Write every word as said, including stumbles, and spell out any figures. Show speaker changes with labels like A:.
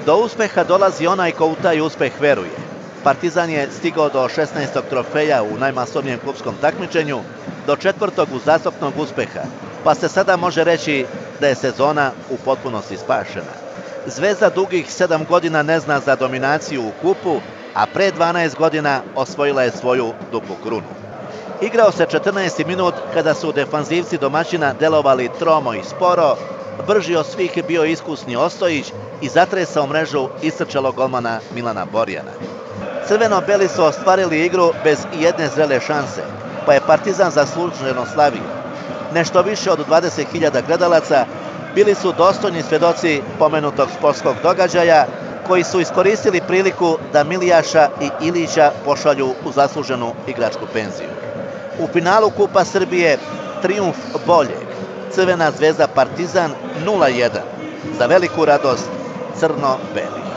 A: Do uspeha dolazi onaj ko u taj uspeh veruje. Partizan je stigao do šesnaestog trofeja u najmasovnijem klubskom takmičenju, do četvrtog uzastopnog uspeha, pa se sada može reći da je sezona u potpunosti spašena. Zvezda dugih sedam godina ne zna za dominaciju u kupu, a pre dvanaest godina osvojila je svoju duplu krunu. Igrao se četrnaesti minut kada su defanzivci domaćina delovali tromo i sporo, brži od svih je bio iskusni Ostojić i zatresao mrežu istrčalog golmana Milana Borjana. Crveno-beli su ostvarili igru bez jedne zrele šanse, pa je Partizan zasluženo slavio. Nešto više od dvadeset hiljada gledalaca bili su dostojni svedoci pomenutog sportskog događaja, koji su iskoristili priliku da Milijaša i Ilića pošalju u zasluženu igračku penziju. U finalu Kupa Srbije trijumf boljeg, Crvena zvezda Partizan nula jedan, za veliku radost crno-belih.